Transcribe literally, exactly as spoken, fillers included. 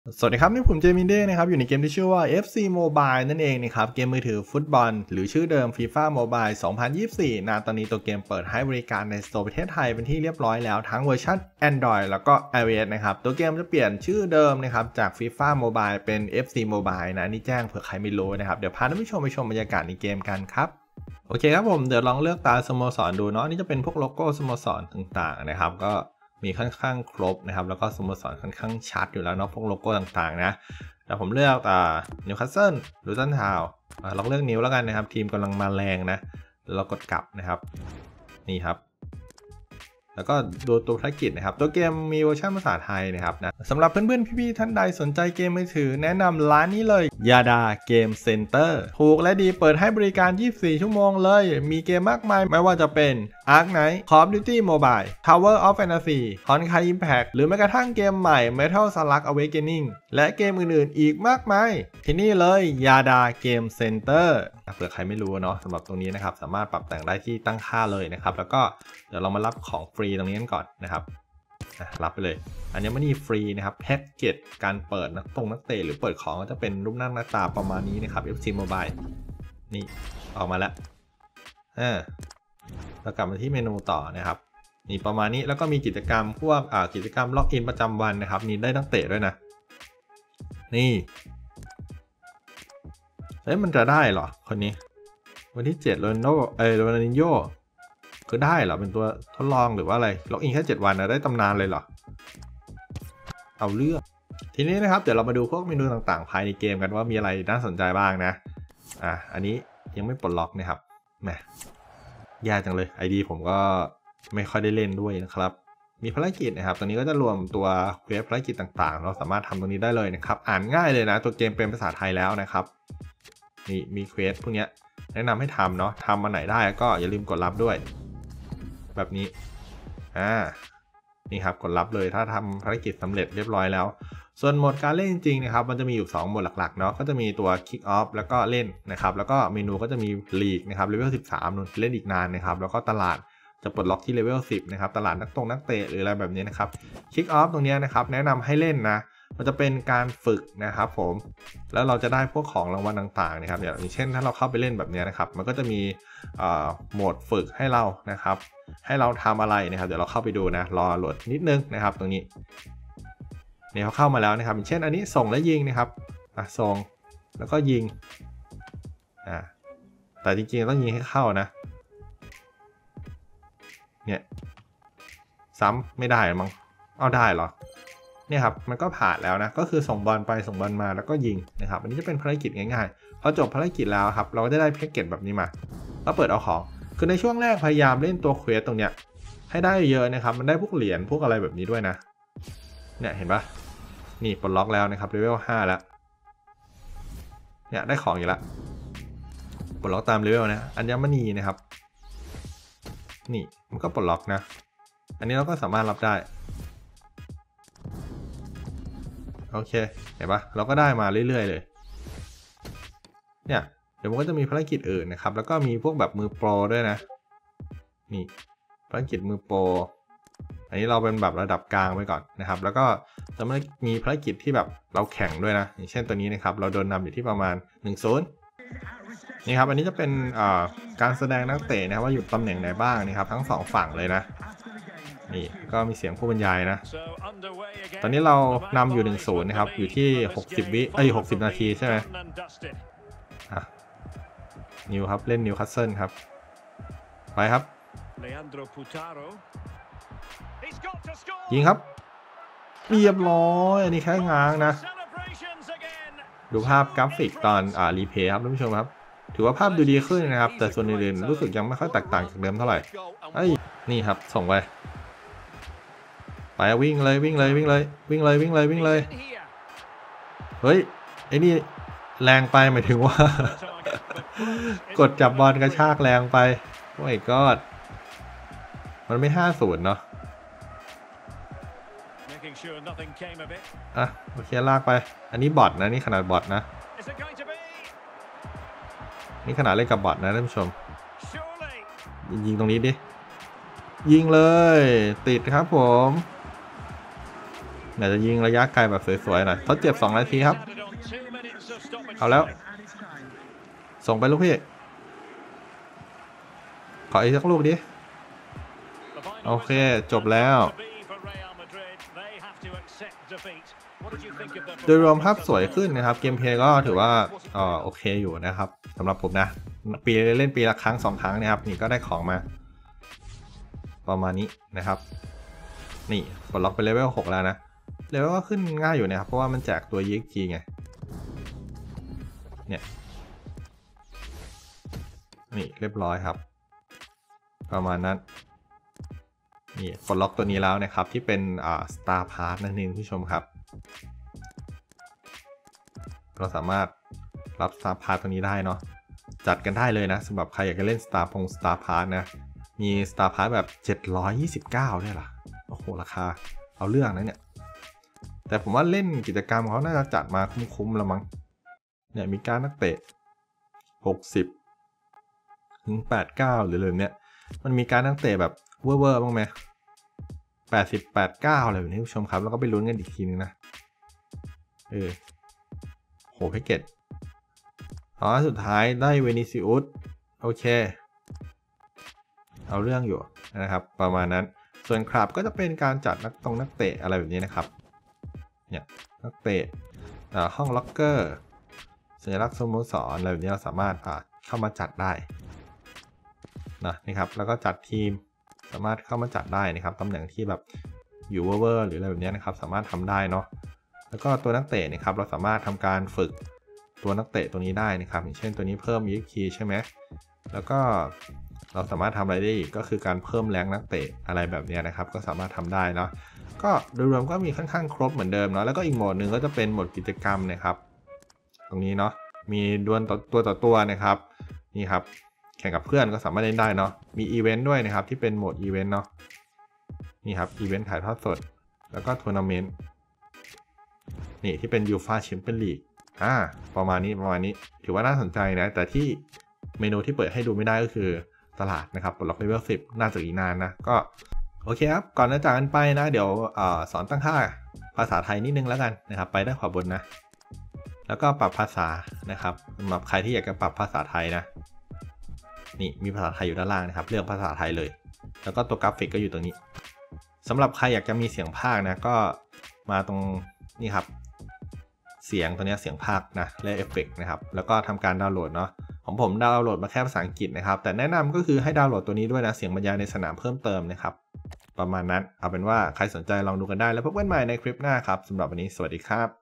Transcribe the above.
สวัสดีครับนี่ผมเจมินเด้นะครับอยู่ในเกมที่ชื่อว่า เอฟ ซี Mobile นั่นเองนะครับเกมมือถือฟุตบอลหรือชื่อเดิม FIFA Mobile สองพันยี่สิบสี่นะตอนนี้ตัวเกมเปิดให้บริการในสโตร์ประเทศไทยเป็นที่เรียบร้อยแล้วทั้งเวอร์ชัน Android แล้วก็ iOS นะครับตัวเกมจะเปลี่ยนชื่อเดิมนะครับจาก FIFA Mobile เป็น เอฟ ซี Mobile นะนี่แจ้งเผื่อใครไม่รู้นะครับเดี๋ยวพาท่านผู้ชมไปชมบรรยากาศในเกมกันครับโอเคครับผมเดี๋ยวลองเลือกตาสโมสรดูเนาะนี่จะเป็นพวกโลโก้สโมสรต่างๆนะครับก็มีค่อนข้างครบนะครับแล้วก็สโมสรค่อนข้างชัดอยู่แล้วเนาะพวกโลโก้ต่างๆนะแต่ผมเลือกอ่านิวคาสเซิลลูตันทาวน์ลองเลือกนิวแล้วกันนะครับทีมกำลังมาแรงนะเรากดกลับนะครับนี่ครับแล้วก็ดูตัวภารกิจนะครับตัวเกมมีเวอร์ชันภาษาไทยนะครับนะสำหรับเพื่อนๆพี่ๆท่านใดสนใจเกมมือถือแนะนำร้านนี้เลยยาดาเกมเซ็นเตอร์ถูกและดีเปิดให้บริการยี่สิบสี่ชั่วโมงเลยมีเกมมากมายไม่ว่าจะเป็น Ark Knight Call of Duty Mobile Tower of Fantasy Honkai Impact หรือแม้กระทั่งเกมใหม่ Metal Slug Awakening และเกมอื่นๆอีกมากมายที่นี่เลยยาดาเกมเซ็นเตอร์เผื่อใครไม่รู้เนาะสำหรับตรงนี้นะครับสามารถปรับแต่งได้ที่ตั้งค่าเลยนะครับแล้วก็เดี๋ยวเรามารับของฟรีตรงนี้กันก่อนนะครับรับไปเลยอัญมณีฟรีนะครับแพ็กเกจการเปิดนักตรงนักเตะหรือเปิดของก็จะเป็นรูปหน้าหน้าตาประมาณนี้นะครับ เอฟ ซี Mobile นี่ออกมาแล้วอ่าเรากลับมาที่เมนูต่อนะครับนี่ประมาณนี้แล้วก็มีกิจกรรมพวกอ่ากิจกรรมล็อกอินประจำวันนะครับนี่ได้นักเตะด้วยนะนี่เอ๊ะมันจะได้เหรอคนนี้วันที่เจ็ดโรนัลโดเออโรนัลดินโญ่คือได้เหรอเป็นตัวทดลองหรือว่าอะไรล็อกอินแค่เจ็ดวันนะได้ตำนานเลยเหรอเอาเรื่องทีนี้นะครับเดี๋ยวเรามาดูพวกเมนูต่างๆภายในเกมกันว่ามีอะไรน่าสนใจบ้างนะอ่ะอันนี้ยังไม่ปลดล็อกนะครับแหมยากจังเลย ไอ ดี ผมก็ไม่ค่อยได้เล่นด้วยนะครับมีภารกิจนะครับตรงนี้ก็จะรวมตัวเควสภารกิจต่างๆเราสามารถทำตรงนี้ได้เลยนะครับอ่านง่ายเลยนะตัวเกมเป็นภาษาไทยแล้วนะครับนี่มีเควสพวกนี้แนะนำให้ทำเนาะทำมาไหนได้ก็อย่าลืมกดรับด้วยแบบนี้อ่านี่ครับกดรับเลยถ้าทำภารกิจสำเร็จเรียบร้อยแล้วส่วนโหมดการเล่นจริงๆนะครับมันจะมีอยู่สองโหมดหลักๆเนาะก็จะมีตัว Kick Off แล้วก็เล่นนะครับแล้วก็เมนูก็จะมี League นะครับเลเวลสิบสามนู่นเล่นอีกนานนะครับแล้วก็ตลาดจะปลดล็อกที่เลเวลสิบนะครับตลาดนักตรงนักเตะหรืออะไรแบบนี้นะครับ Kick Off ตรงนี้นะครับแนะนำให้เล่นนะมันจะเป็นการฝึกนะครับผมแล้วเราจะได้พวกของรางวัลต่างๆนะครับอย่างเช่นถ้าเราเข้าไปเล่นแบบนี้นะครับมันก็จะมีโหมดฝึกให้เรานะครับให้เราทำอะไรนะครับเดี๋ยวเราเข้าไปดูนะรอโหลดนิดนึงนะครับตรงนี้เนี่ยเขาเข้ามาแล้วนะครับอย่างเช่นอันนี้ส่งและยิงนะครับอ่ะส่งแล้วก็ยิงอ่าแต่จริงๆต้องยิงให้เข้านะเนี่ยซ้ำไม่ได้มั้งเอาได้เหรอเนี่ยครับมันก็ผ่านแล้วนะก็คือส่งบอลไปส่งบอลมาแล้วก็ยิงนะครับอันนี้จะเป็นภารกิจง่ายๆพอจบภารกิจแล้วครับเราก็จะได้แพ็กเกจแบบนี้มาแล้วเปิดเอาของคือในช่วงแรกพยายามเล่นตัวเควสตรงเนี้ยให้ได้เยอะนะครับมันได้พวกเหรียญพวกอะไรแบบนี้ด้วยนะเนี่ยเห็นปะนี่ปลดล็อกแล้วนะครับเลเวลห้าแล้วเนี่ยได้ของอยู่แล้วปลดล็อกตามเลเวลนะอัญมณีนะครับนี่มันก็ปลดล็อกนะอันนี้เราก็สามารถรับได้โอเคเห็นปะเราก็ได้มาเรื่อยๆเลยเนี่ยเดี๋ยวมันก็จะมีภารกิจอื่นนะครับแล้วก็มีพวกแบบมือโปรด้วยนะนี่ภารกิจมือโปรอันนี้เราเป็นแบบระดับกลางไปก่อนนะครับแล้วก็จะไม่มีภารกิจที่แบบเราแข่งด้วยนะอย่างเช่นตัวนี้นะครับเราโดนนำอยู่ที่ประมาณหนึ่งศูนย์นี่ครับอันนี้จะเป็นการแสดงนักเตะนะว่าอยู่ตำแหน่งไหนบ้างนะครับทั้งสองฝั่งเลยนะนี่ก็มีเสียงผู้บรรยายนะตอนนี้เรานำอยู่หนึ่งศูนย์นะครับอยู่ที่หกสิบวิเอ้ยหกสิบนาทีใช่ไหมอ่ะนิวครับเล่นนิวคาสเซิลครับไปครับยิงครับเรียบร้อยอันนี้แค่ง้างนะดูภาพกราฟิกตอนอ่ารีเพย์ครับท่านผู้ชมครับถือว่าภาพดูดีขึ้นนะครับแต่ส่วนอื่นๆรู้สึกยังไม่ค่อยแตกต่างจากเดิมเท่าไหร่ไอ้นี่ครับส่งไปไปวิ่งเลยวิ่งเลยวิ่งเลยวิ่งเลยวิ่งเลยวิ่งเลยเฮ้ยไอ้นี่แรงไปหมายถึงว่ากดจับบอลกระชากแรงไปโอ้ยก็มันไม่ห้าศูนย์เนาะอ่ะโอเคลากไปอันนี้บอทนะนี่ขนาดบอทนะนี่ขนาดเล่นกับบอทนะท่านผู้ชมยิงตรงนี้ดิยิงเลยติดครับผมอยากจะยิงระยะไกลแบบสวยๆหน่อยทดเจ็บสองนาทีครับเอาแล้วส่งไปลูกพี่ขออีกสักลูกดิโอเคจบแล้วโดยรวมภาพสวยขึ้นนะครับเกมเพลย์ก็ถือว่าอ๋อโอเคอยู่นะครับสำหรับผมนะปีเล่นปีละครั้งสองครั้งนะครับนี่ก็ได้ของมาประมาณนี้นะครับนี่กดล็อกไปเลเวลหกแล้วนะเลเวลก็ขึ้นง่ายอยู่นะครับเพราะว่ามันแจกตัวยีกทีไงเนี่ยนี่เรียบร้อยครับประมาณนั้นนี่กดล็อกตัวนี้แล้วนะครับที่เป็นอ่า Star Pass นั่นเองผู้ชมครับเราสามารถรับ Star Pass ตัวนี้ได้เนาะจัดกันได้เลยนะสำหรับใครอยากจะเล่น Star พง Star Pass นะมี Star Pass แบบเจ็ดร้อยยี่สิบเก้าด้วยล่ะโอ้โหราคาเอาเรื่องนะเนี่ยแต่ผมว่าเล่นกิจกรรมเขาน่าจะจัดมาคุ้มๆแล้วมั้งเนี่ยมีการนักเตะหกสิบถึงแปดสิบเก้าหรือเลยเนี่ยมันมีการนักเตะแบบเวอร์เวอร์บ้างไหมแปดสิบ แปดสิบเก้าอะไรแบบนี้ผู้ชมครับแล้วก็ไปลุ้นกันอีกทีนึงนะเออโหแพ็กเกจอ๋อสุดท้ายได้เวนิซิอุสโอเคเอาเรื่องอยู่นะครับประมาณนั้นส่วนคลับก็จะเป็นการจัดนักตรงนักเตะอะไรแบบนี้นะครับเนี่ยนักเตะห้องล็อกเกอร์สัญลักษณ์สโมสรอะไรแบบนี้เราสามารถเข้ามาจัดได้นะนี่ครับแล้วก็จัดทีมสามารถเข้ามาจัดได้นะครับตำแหน่งที่แบบอยู่เวอร์หรืออะไรแบบนี้นะครับสามารถทำได้เนาะแล้วก็ตัวนักเตะนะครับเราสามารถทำการฝึกตัวนักเตะตัวนี้ได้นะครับอย่างเช่นตัวนี้เพิ่มยีคีใช่ไหมแล้วก็เราสามารถทำอะไรได้อีกก็คือการเพิ่มแรงนักเตะอะไรแบบนี้นะครับก็สามารถทำได้เนาะก็โดยรวมก็มีค่อนข้างครบเหมือนเดิมเนาะแล้วก็อีกโหมดหนึ่งก็จะเป็นโหมดกิจกรรมนะครับตรงนี้เนาะมีดวลตัวต่อตัวนะครับนี่ครับแข่งกับเพื่อนก็สามารถเล่นได้เนาะมีอีเวนต์ด้วยนะครับที่เป็นโหมดอีเวนต์เนาะนี่ครับอีเวนต์ถ่ายทอดสดแล้วก็ทัวร์นาเมนต์นี่ที่เป็นยูฟ่าแชมเปี้ยนลีกอ่าประมาณนี้ประมาณนี้ถือว่าน่าสนใจนะแต่ที่เมนูที่เปิดให้ดูไม่ได้ก็คือตลาดนะครับปลดล็อกเลเวลสิบน่าจะอีกนานนะก็โอเคครับก่อนจะจากกันไปนะเดี๋ยวอสอนตั้งค่าภาษาไทยนิดนึงแล้วกันนะครับไปด้านขวาบนนะแล้วก็ปรับภาษานะครับสำหรับใครที่อยากจะปรับภาษาไทยนะนี่มีภาษาไทยอยู่ด้านล่างนะครับเลือกภาษาไทยเลยแล้วก็ตัวกราฟิกก็อยู่ตรงนี้สำหรับใครอยากจะมีเสียงพากย์นะก็มาตรงนี่ครับเสียงตัวนี้เสียงพากย์นะและเอฟเฟกต์นะครับแล้วก็ทำการดาวน์โหลดเนาะของผมดาวน์โหลดมาแค่ภาษาอังกฤษนะครับแต่แนะนำก็คือให้ดาวน์โหลดตัวนี้ด้วยนะเสียงบรรยายในสนามเพิ่มเติมนะครับประมาณนั้นเอาเป็นว่าใครสนใจลองดูกันได้แล้วพบกันใหม่ในคลิปหน้าครับสำหรับวันนี้สวัสดีครับ